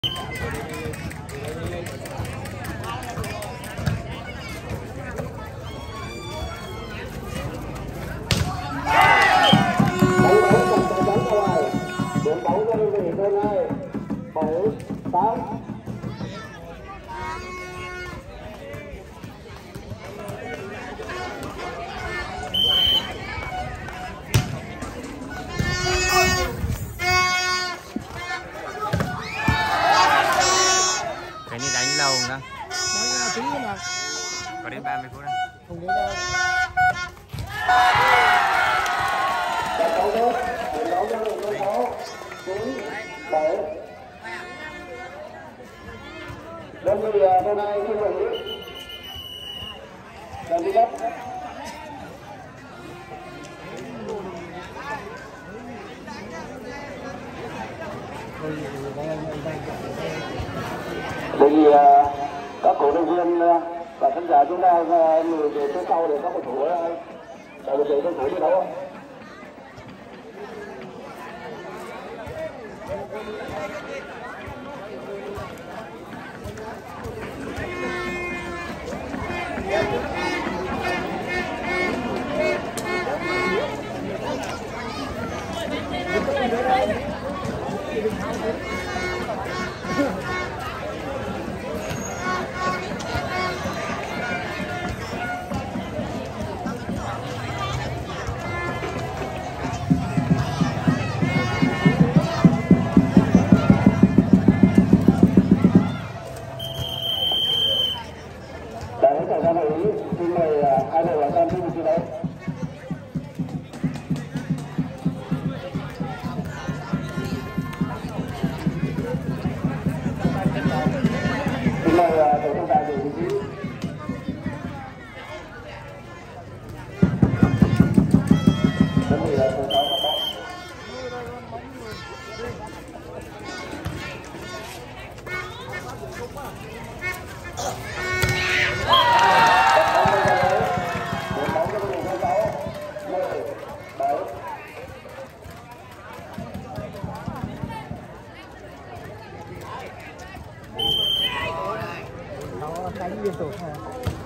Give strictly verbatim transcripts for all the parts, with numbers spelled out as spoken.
Cái này đánh lâu không đó? Đánh tí mà. Có đến ba mươi phút đâu? Không đến đâu. Đơn vị hôm nay xin mời đơn vị đất. Bởi vì các cổ động viên và khán giả chúng ta người về phía sau để có một thủ tại được về trong thủ thi đấu. Xin mời hai đội làm tham dự thi đấu. Xin mời đội trọng tài về vị trí. Đơn vị tổ sáu các bạn. Đánh liên tục hả?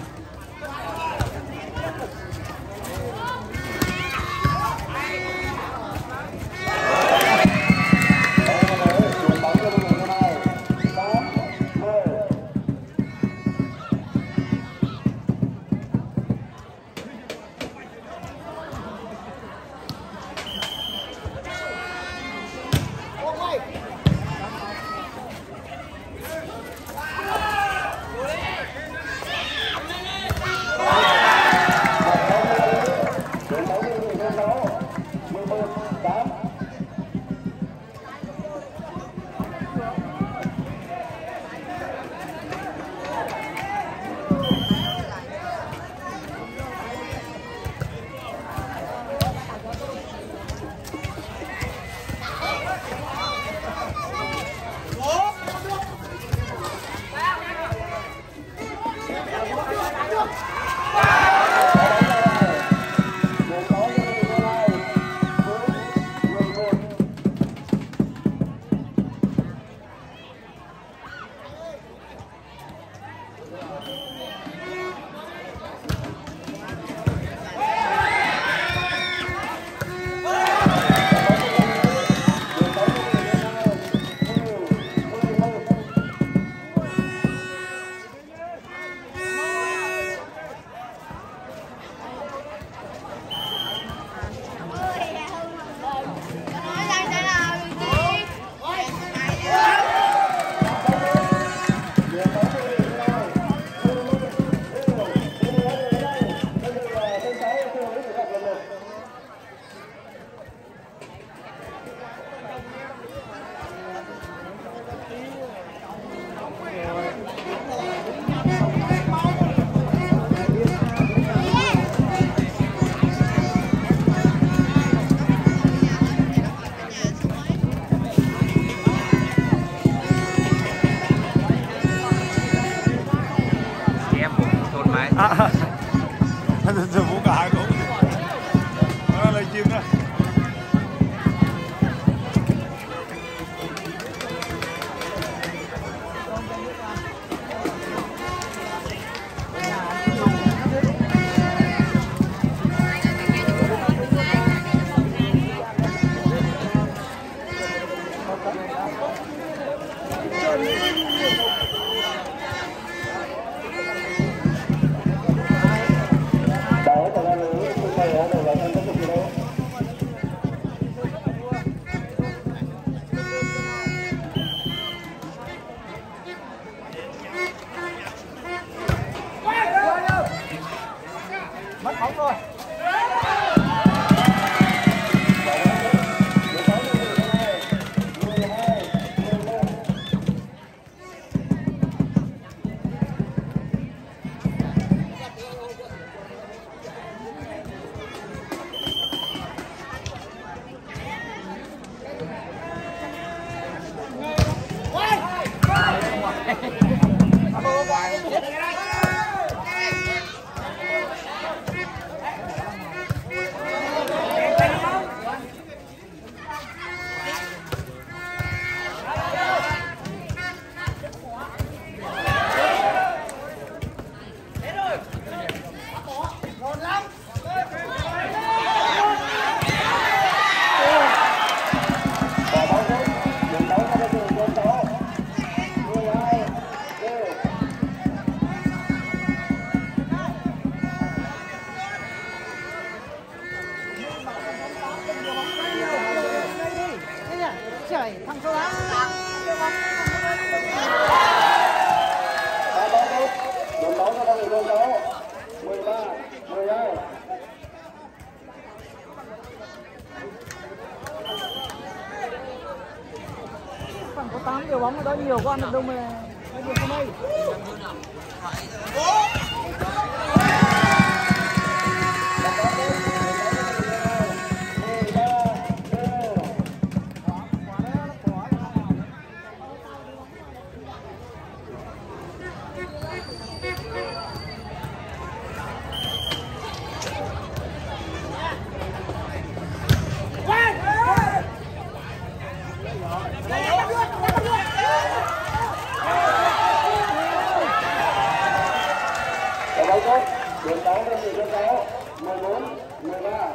Giờ vũ cả hai cũng nó là chim đó. Mất bóng rồi. Trời, thằng số tám. Đường đấu cho người đường đấu. mười ba, mười hai. Thằng có tám điều bóng ở đó nhiều con được đâu mà nó nhiều không đây. Đường đấu cho người đường đấu. mười bốn, mười ba.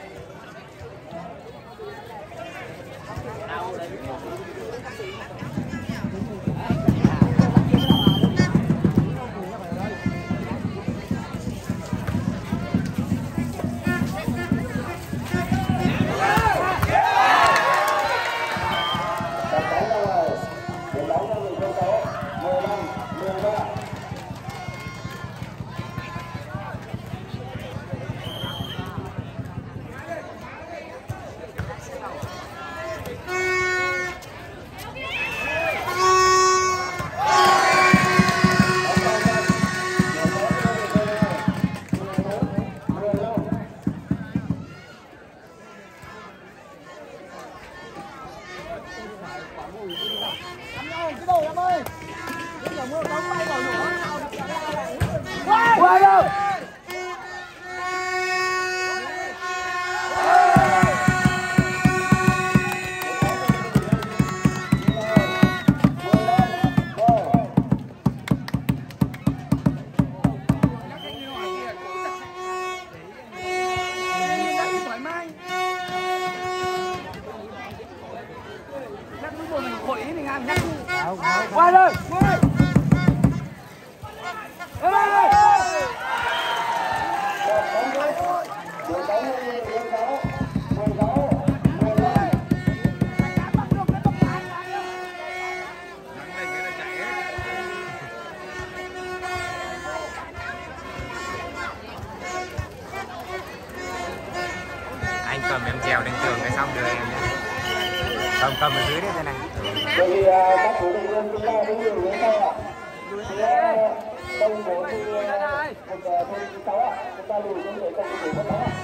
Qua đâu? Qua rồi. Anh cầm em trèo lên tường cái xong đưa em nhé. Cầm cầm ở dưới đấy thế này. Bởi vì các cổ động viên chúng ta có nhiều người sao ạ? Đông bộ thì một thôn sáu ạ, chúng ta lùi xuống để không có thể mất đó.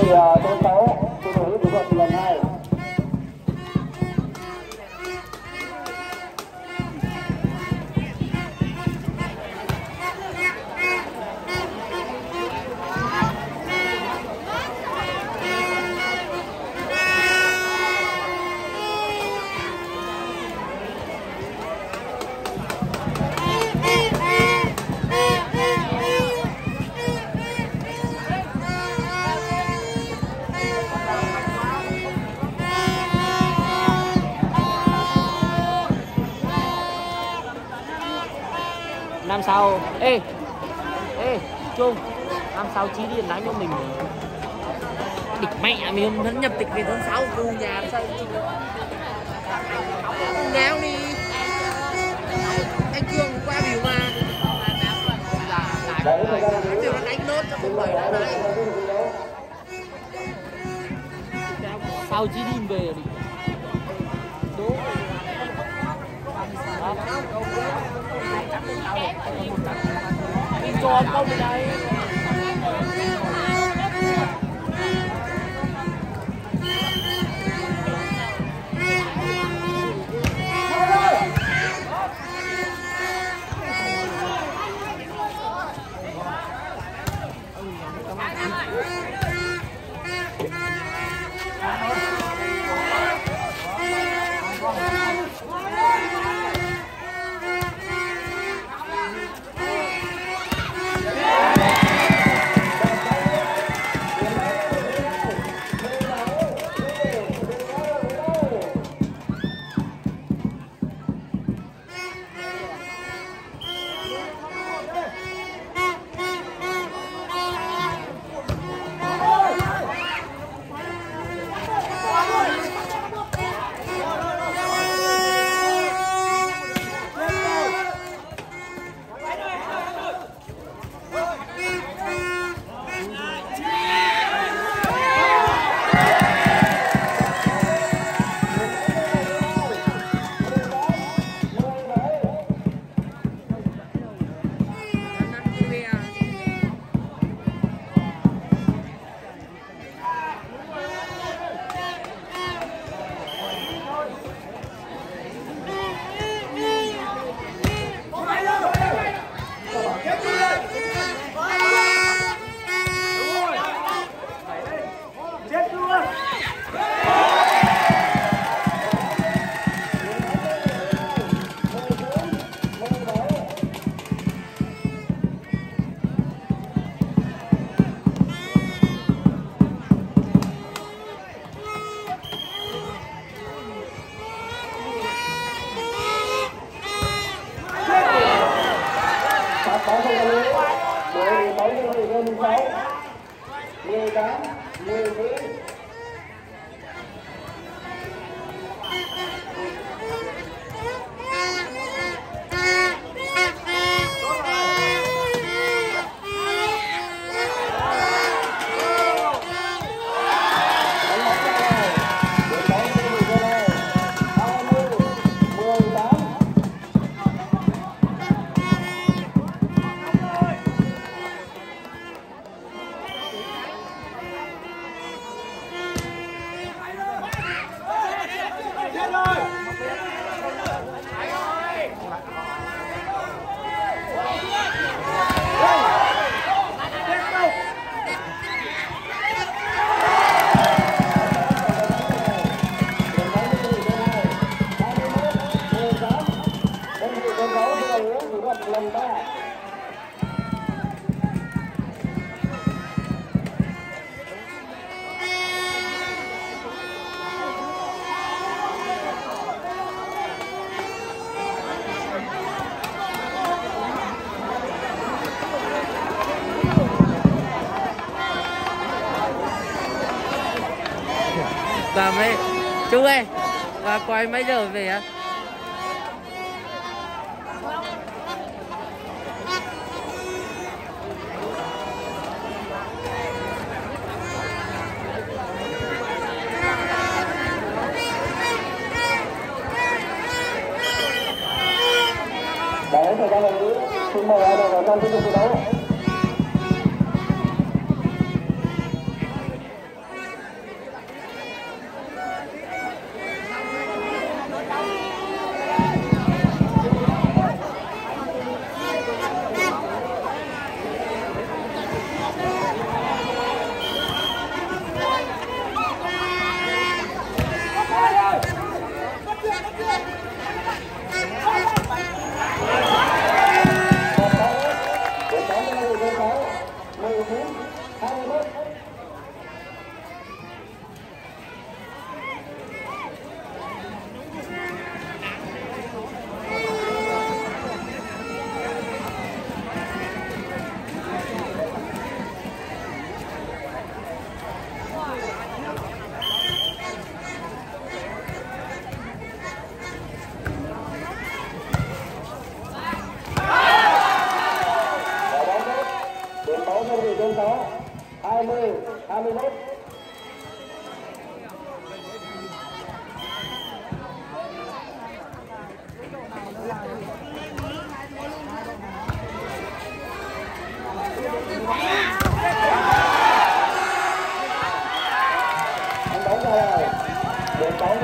số sáu thi đấu kỹ thuật lần hai. Năm sau, ê, ê, Trung, năm sau Chí Điền đánh cho mình địch mẹ mình vẫn nhập tịch về tháng sáu từ nhà sao ngáo đi anh Cường qua biểu mà kiểu nó đánh nốt cho một bảy đã đấy sau Chí Điền về đi đúng đi cho công đây Và mấy chú ơi, và quay mấy giờ về á? Đấy, thời gian là xin mời ai vào trong tiếp tục thi đấu.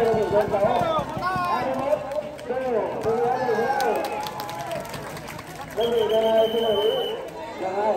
cho đơn vị số sáu hai mươi mốt cô cô gái này thế nào đơn vị là xin lỗi là hai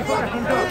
Không được.